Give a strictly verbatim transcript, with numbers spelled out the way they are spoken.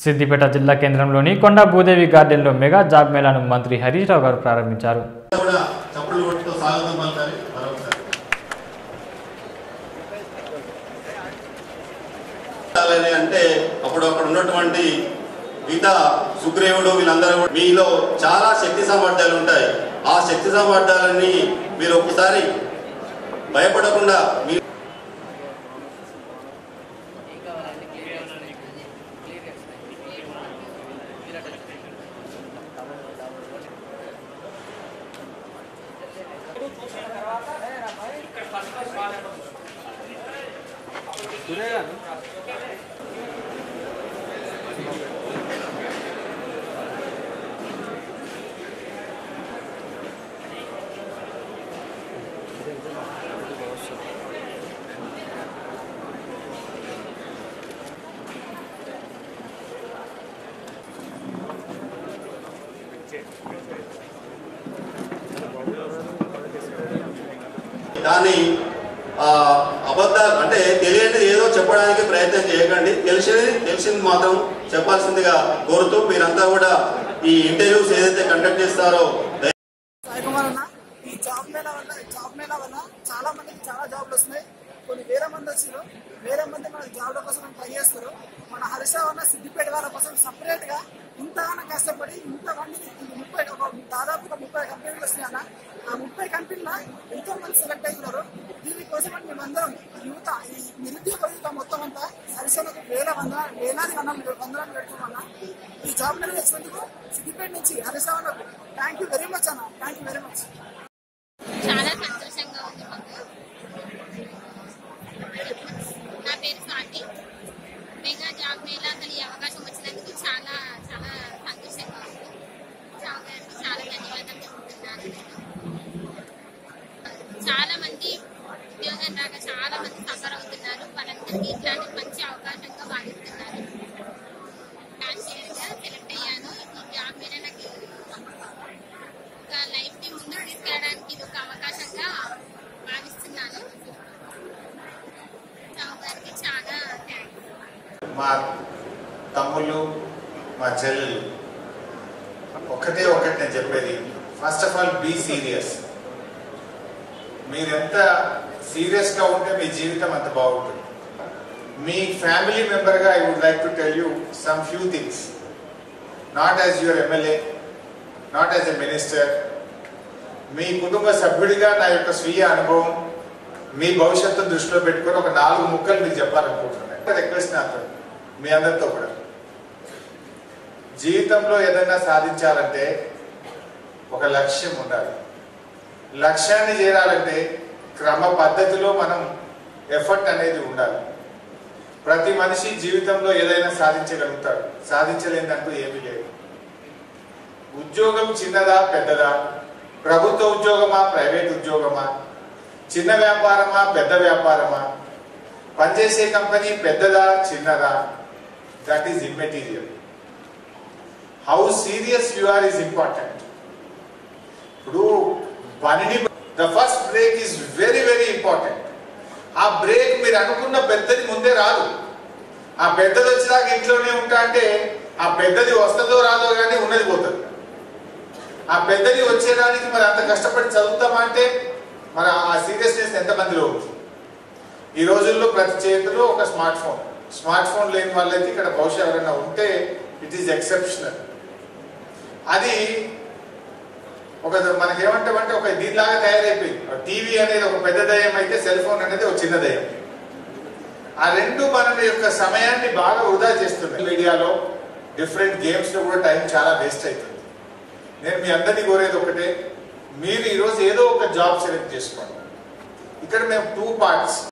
సిద్దిపేట జిల్లా కేంద్రంలోని కొండ భూదేవి గార్డెన్లో మెగా జాబ్ మేళాను మంత్రి హరీష్ రావు గారు ప్రారంభించారు. అంటే అప్పుడు అక్కడ ఉన్నటువంటి గీత సుగ్రీవుడు వీళ్ళందరూ మీలో చాలా శక్తి సామర్థ్యాలు ఉంటాయి. ఆ శక్తి సామర్థ్యాలన్నీ మీరు ఒకసారి భయపడకుండా మీ దాని అబద్ధాలు అంటే తెలియని ఏదో చెప్పడానికి ప్రయత్నం చేయకండి. తెలిసింది తెలిసింది మాత్రం చెప్పాల్సిందిగా కోరుతూ మీరంతా కూడా ఈ ఇంటర్వ్యూస్ ఏదైతే కండక్ట్ చేస్తారో ఈ జాబ్ మేళా వల్ల జాబ్ మేళా వల్ల చాలా మందికి చాలా జాబ్లు వస్తున్నాయి. కొన్ని వేరే మంది వచ్చారు, వేరే మంది మన జాబ్ల కోసం ట్రై చేస్తారు. మన హరీష్ రావు అన్న సిద్దిపేట వాళ్ళ కోసం సపరేట్ గా ఇంతగానో కష్టపడి ఇంతమంది ముప్పై దాదాపుగా ముప్పై కంపెనీలు వచ్చినాయి అన్న. ఆ ముప్పై కంపెనీలో ఎంతో మంది సెలెక్ట్ అయినారు. దీనికోసం మేమందరం యువత ఈ నిరుద్యోగ యువత మొత్తం అంతా హరీష్ రావుకు వేల వందల వేలాది వందలు వందలను పెడుతున్నామన్న. ఈ జాబ్ మేళా వచ్చినందుకు సిద్దిపేట నుంచి హరీష్ రావు అన్నకు థ్యాంక్ యూ వెరీ మచ్ అన్న. Thank you very much. చాలా సంతోషంగా ఉంది మాకు. నా పేరు స్వాతి. మెగా జాబ్ మేళా అసలు ఈ అవకాశం వచ్చినందుకు చాలా చాలా సంతోషంగా ఉంది. చాలా చాలా ధన్యవాదాలు చెప్తున్నాను. చాలా మంది ఉద్యోగం రాక చాలా మంది సఫర్ అవుతున్నారు. వాళ్ళందరికీ ఇట్లాంటి మంచి అవకాశంగా భావిస్తున్నారు. క్యాషియర్గా సెలెక్ట్ అయ్యాను. ఈ జాబ్ మేళా నాకు ఒక లైఫ్ ని ముందుకు తీసుకెళ్ళడానికి ఇది ఒక అవకాశంగా భావిస్తున్నాను. గారికి చాలా థ్యాంక్స్. మా తమ్ముళ్ళు మా చెల్లెలు ఒకటే ఒకటి నేను చెప్పేది, first of all be serious. మీరెంత సీరియస్గా ఉంటే మీ జీవితం అంత బాగుంటుంది. మీ ఫ్యామిలీ మెంబర్గా I would like to tell you some few things. Not as your MLA, not as a minister, మీ కుటుంబ సభ్యుడిగా నా యొక్క స్వీయ అనుభవం, మీ భవిష్యత్తు దృష్టిలో పెట్టుకొని ఒక నాలుగు ముక్కలు మీకు చెప్పాలనుకుంటున్నాను. రిక్వెస్ట్ నాతో మీ అందరితో కూడా, జీవితంలో ఏదైనా సాధించాలంటే ఒక లక్ష్యం ఉండాలి. లక్ష్యాన్ని చేరాలంటే క్రమ పద్ధతిలో మనం ఎఫర్ట్ అనేది ఉండాలి. ప్రతి మనిషి జీవితంలో ఏదైనా సాధించగలుగుతాడు, సాధించలేదంటూ ఏమీ లేదు. ఉద్యోగం చిన్నదా పెద్దదా, ప్రభుత్వ ఉద్యోగమా ప్రైవేట్ ఉద్యోగమా, చిన్న వ్యాపారమా పెద్ద వ్యాపారమా, పనిచేసే కంపెనీ పెద్దదా చిన్నదా, that is immaterial. How serious you are is important. ఇప్పుడు పనిని the first break is very very important. ఆ బ్రేక్ మీరు అనుకున్న పెద్దది ముందే రాదు. ఆ పెద్దది వచ్చినాక ఇంట్లోనే ఉంటా అంటే ఆ పెద్దది వస్తుందో రాదో కానీ ఉన్నది పోతుంది. ఆ పెద్దది వచ్చేదానికి మరి అంత కష్టపడి చదువుతామా అంటే మన ఆ సీరియస్నెస్ ఎంతమందిలో ఉంది. ఈ రోజుల్లో ప్రతి చేతిలో ఒక స్మార్ట్ ఫోన్. స్మార్ట్ ఫోన్ లేని వాళ్ళైతే ఇక్కడ బహుశా ఎవరైనా ఉంటే ఇట్ ఈస్ ఎక్సెప్షనల్. అది ఒక మనకేమంటామంటే ఒక దీనిలాగా తయారైపోయింది. టీవీ అనేది ఒక పెద్ద దయ్యం అయితే సెల్ ఫోన్ అనేది ఒక చిన్న దయ్యం. ఆ రెండు మన యొక్క సమయాన్ని బాగా వృధా చేస్తున్నాయి. మీడియాలో డిఫరెంట్ గేమ్స్లో కూడా టైం చాలా వేస్ట్ అవుతుంది. నేను మీ అందరినీ కోరేది ఒకటే, మీరు ఈరోజు ఏదో ఒక జాబ్ సెలెక్ట్ చేసుకోండి. ఇక్కడ మేము టూ పార్ట్స్